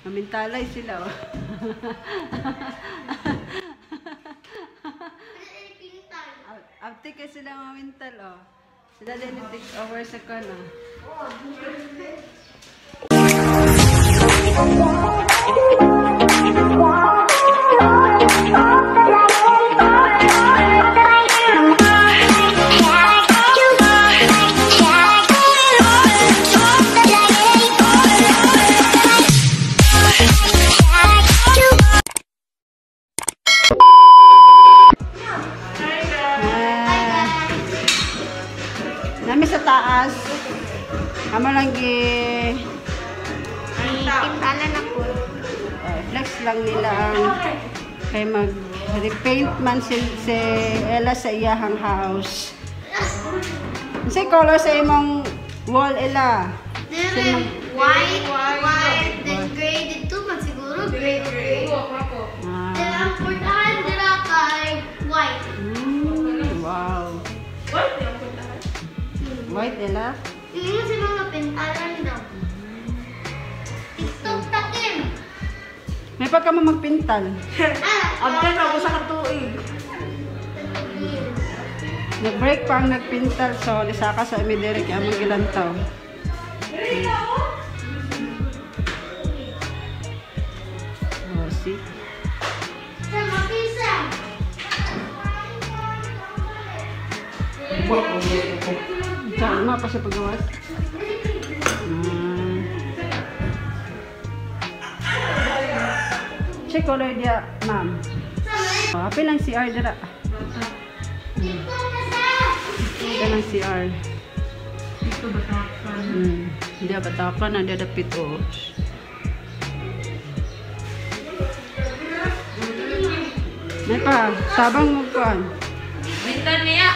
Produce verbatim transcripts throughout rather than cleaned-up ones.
Mamintalay sila, oh. Abtik ka sila mamintal, oh. Sila din take over sa kono. Nami sa taas. Amo lang gi Pintalan ako. uh, flex lang nila ang kay mag repaint man si, si Ella sa iyahang house. Kasi color sa imong wall Ella. Then white, white, then gray dito man siguro gray gray. Ah. Then ang portahan dira kay white. Mm, wow. White Ella. Ini si mga pintalan daw. TikTok takin. May pagka mo magpintal. Abdan ako sa katuig. Nag-break pa ang nagpintal, so lisaka sa imidere kaya mong ilang taon. Oh, see? Sama pisa. Diyan nga pa siya pagawas. Hmm. Check color dia, ma'am. Oh, apil lang C R dira. Ito lang C R. Ito batakan. Hmm. Dia batakan na dia dapit, oh. May pa, sabang mo kuan. Mintan niya.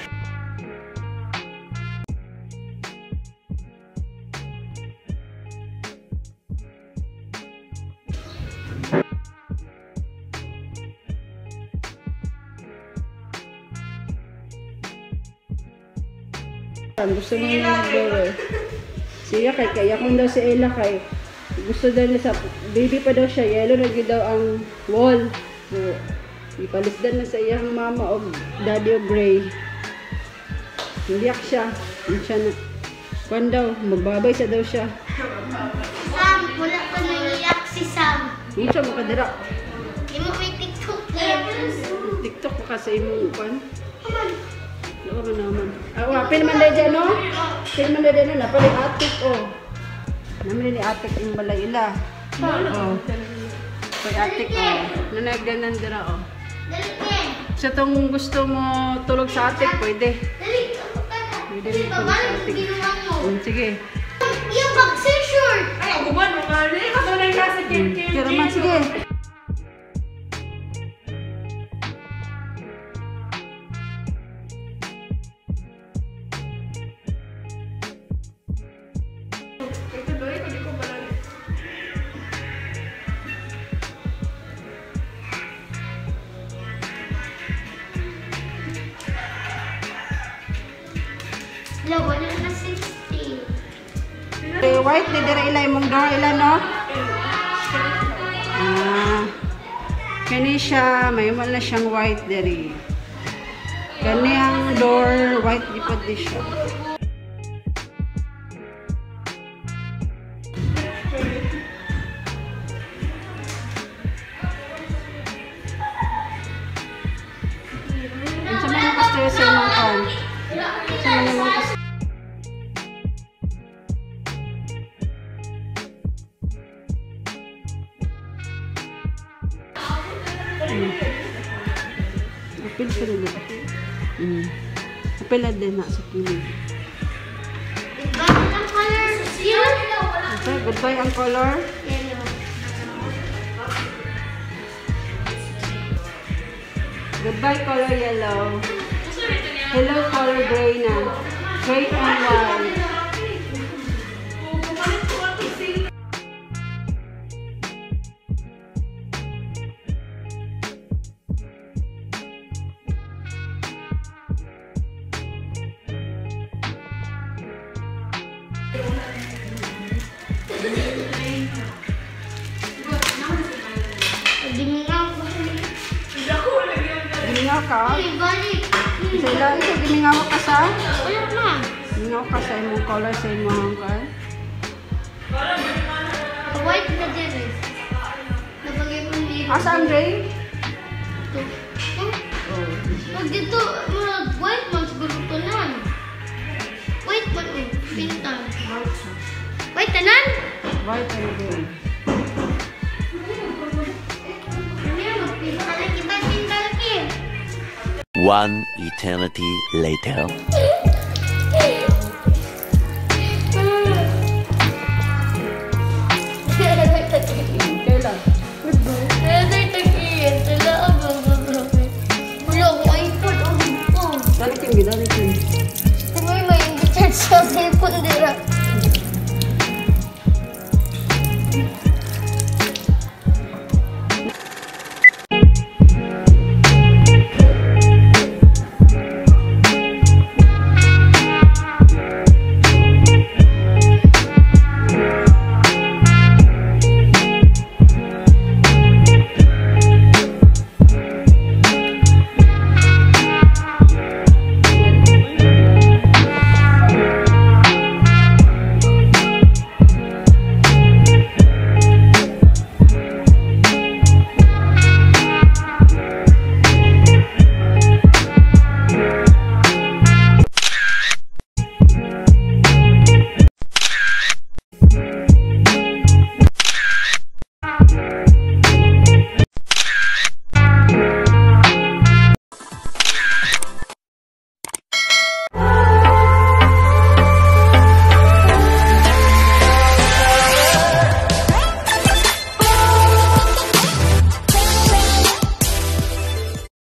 Gusto mo yung mag-blower. Siya kay kaya kung daw si Ella kay gusto daw niya sa baby pa daw siya, yellow na daw ang wall. So, ipalisdan na sa iyang mama o daddy o gray. Hindiyak siya. Hindi siya na. Kuan daw, magbabay sa daw siya. Sam, wala pa naiyak si Sam. Hindi siya makadira. Di mo may TikTok yan. TikTok pa kasi imong kuan. Oo man naman. Ah, wapil man dahil dyan, no? Pil man dahil dyan, napali atik, oh. Namin ni atik yung balay ila. Oh. Pag atik, oh. Nanagdanan dira, oh. Dali, Ken. Sa itong gusto mo tulog sa atik, pwede. Dali, ako ka na. Pwede Dali, rin tulog sa babalik atik. yung ginuwang mo. Hmm, sige. Yung boxer short. Ay, ako ba? Mga rin. Ako na yung nasa kin kin Kira man, sige. Ito doy, hindi ko balali. Hello, wala na sixteen. Eh, white, di dira ila imong door ila, no? Ah. Kani siya, may man na siyang white diri. Kani ang door, white di pa di siya. Ang sama mo gusto sa imong kan? Sa mga mo gusto? Apil sa nila. Hmm. Apil na din na sa kilig. Goodbye ang color. Yun. Okay, goodbye ang color. Yellow. Goodbye color yellow. Hello color gray na. Gray and white. ka. Ay, balik. Sa ilang ito, gimingawa ka sa? Wala na. Gimingawa ka sa imong color sa imong kan? White na din eh. Nabagay ko dito. Asa ang gray? Ito. Oh. Oh. Pag dito, mga white man siguro ito lang. White man oh. Pintan. White tanan? White and gray. Ano yan? Magpintan lang kita. Pintan lagi. One eternity later.